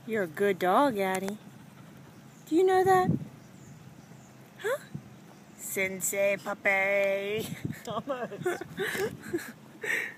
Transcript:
You're a good dog, Addie. Do you know that? Huh? Sensei puppy. Almost.